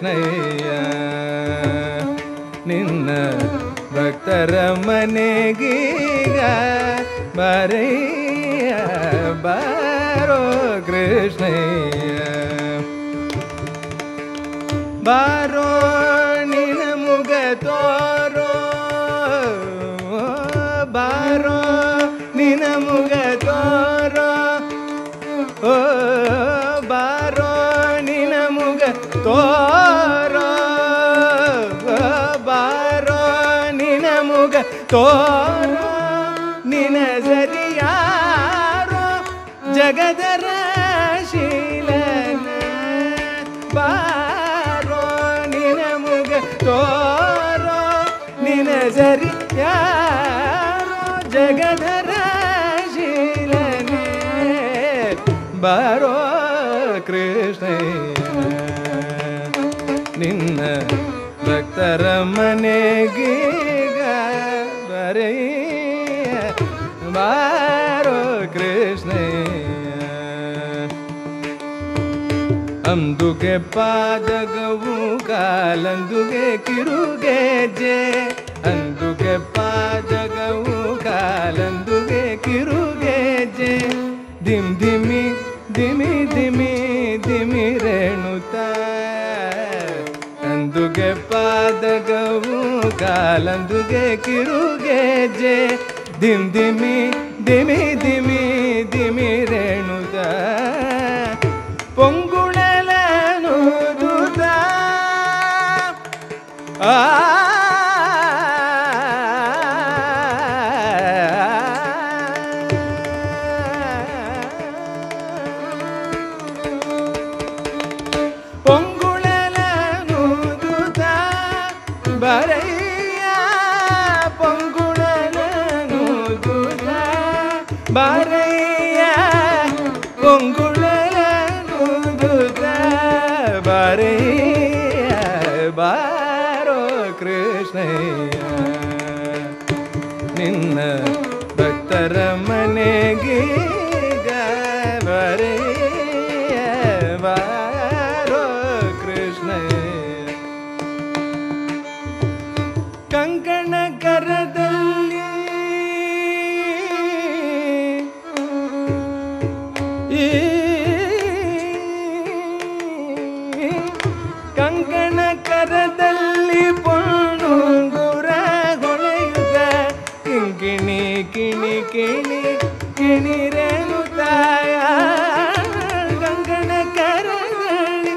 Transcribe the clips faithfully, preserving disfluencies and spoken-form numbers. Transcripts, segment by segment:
ಕೃಷ್ಣಯ್ಯ ನಿನ್ನ ಭಕ್ತರ ಮನೆಗೀಗ ಬಾರಯ್ಯ ಬಾರೋ ಕೃಷ್ಣಯ್ಯ ಬಾರೋ ನಿನ ಮುಗ ತೋರೋ ಬಾರೋ ನಿನ ಮುಗ ತೋರೋ ಓ ಬಾರೋ ನಿನ ಮುಗ ತೋರೋ ಬಾರೋ ನಿನ ಮುಗ ತೋರೋ ನಿನ ಸರಿಯಾರೋ ಜಗದರ ಶೀಲನ ಬಾರೋ ನಿನ ಮುಗ ತೋರೋ ನಿನ ಸರಿಯಾರೋ ಜಗದರ ಶೀಲನೆ ಬಾರೋ ಕೃಷ್ಣಯ್ಯ ನಿನ್ನ ಭಕ್ತರ ಮನೆಗೀಗ ಬರೆಯ ಬಾರೋ ಕೃಷ್ಣಯ್ಯ ಅಂದುಗೆ ಪಾದಗವು ಕಾಲಂದುಗೆ ಕಿರುಗೆಜೆ ಅಂದುಗೆ ಪಾದಗವು ಕಾಲಂದುಗೆ ಕಿರುಗೆಜೆ ಧಿಮ್ ಧಿಮಿ ಧಿಮಿ ಧಿಮಿ ಧಿಮಿ ರೇಣುತ ಅಂದುಗೆ ಪಾದಗವು ಕಾಲಂದುಗೆ ಕಿರುಗೆಜೆ ಧಿಮ್ ಧಿಮಿ ಧಿಮಿ ಧಿಮಿ ಧಿಮಿ ರೇಣುತ ಪೊಂಗುಳಲನು ದೂತ ಆ ಪೊಂಗುಳಲನು ದೂತ ಬಾರಯ್ಯ ಪೊಂಗುಳಲನು ದೂತ ಬಾರಯ್ಯ ಪೊಂಗುಳಲನು ದೂತ ಬಾರಯ್ಯ ಬಾರೋ ಕೃಷ್ಣಯ್ಯ ನಿನ್ನ ಭಕ್ತರ ಮನೆಗೀಗ ಬಾರಯ್ಯ ಬಾರೋ ಕೃಷ್ಣಯ್ಯ ಕಂಕಣ ಕರದಲ್ಲಿ ಈ ಕಂಕಣ ಕರದಲ್ಲಿ ಪೊಣ್ಣುಂಗುರ ಹೊಳೆಯುತ್ತ ಕಿಂಕಿಣಿ ಕಿಣಿ ಕಿಣಿ ಕಿಣಿ ರೇಣುತಾಯ ಕಂಕಣ ಕರದಲ್ಲಿ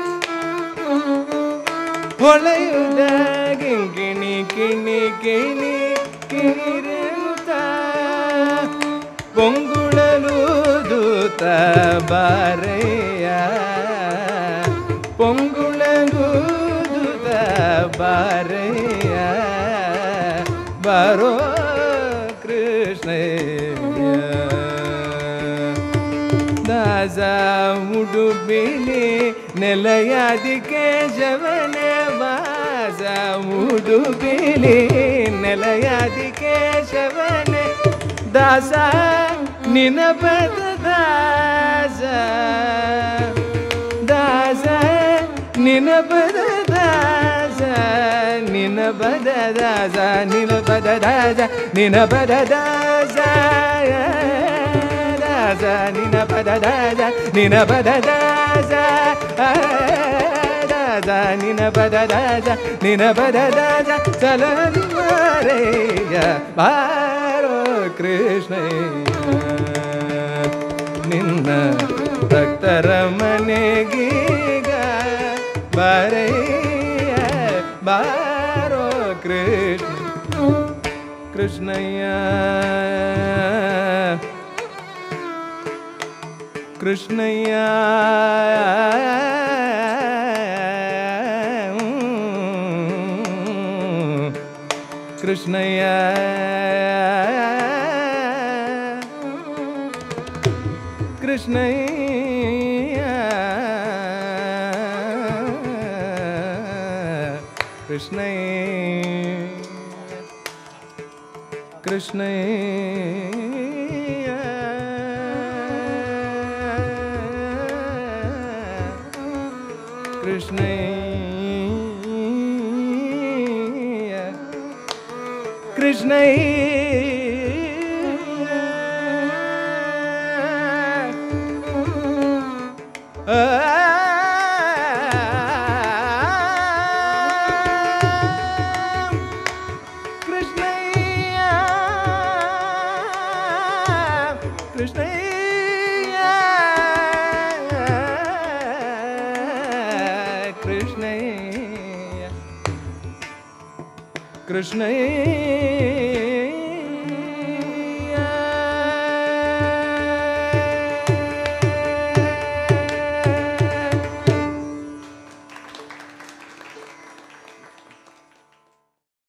ಹೊಳೆಯುತ್ತ ಕಿಂಕಿಣಿ ಕಿಣಿ ಕಿಣಿ ಕಿಣಿ ರೇಣುತಾಯ ಪೊಂಗುಳಲು ದೂತ ಬಾರಯ್ಯ ಪೊಂಗುಳಲು ದೂತ ಬಾರಯ್ಯ ಬಾರೋ ಕೃಷ್ಣಯ್ಯ ದಾಸ ಉಡುಪಿಲಿ ನೆಲೆಯಾದಿ ಕೇಶವನೇ ವಾಸ ಉಡುಪಿಲಿ ನೆಲೆಯಾದಿ ಕೇಶವನೇ ದಾಸ ನಿನ ಪದ ದಾಸ ದಾಸ ನಿನ ಪದ ದಾಸ ನಿನ ಪದ ದಾಸ ನಿನ ಪದ ದಾಸ ನಿನ ಪದ ದಾಸ ದಾಸ ನಿನ ಪದ ದಾಸ ನಿನ ಪದ ದಾಸ ದಾಸ ನಿನ ಪದ ದಾಸ ನಿನ ಪದ ದಾಸ ಸಲನಿ ಮಾರಯ್ಯ ಬಾರೋ ಕೃಷ್ಣಯ್ಯ ನಿನ್ನ ಭಕ್ತರ ಮನೆಗೀಗ ಬಾರಯ್ಯ ಬಾರೋ ಕೃಷ್ಣ ಕೃಷ್ಣಯ್ಯ ಕೃಷ್ಣಯ್ಯ ಕೃಷ್ಣಯ್ಯ ಕೃಷ್ಣಯ್ಯ ಕೃಷ್ಣಯ್ಯ ಕೃಷ್ಣಯ್ಯ ಕೃಷ್ಣಯ್ಯ Krishnayya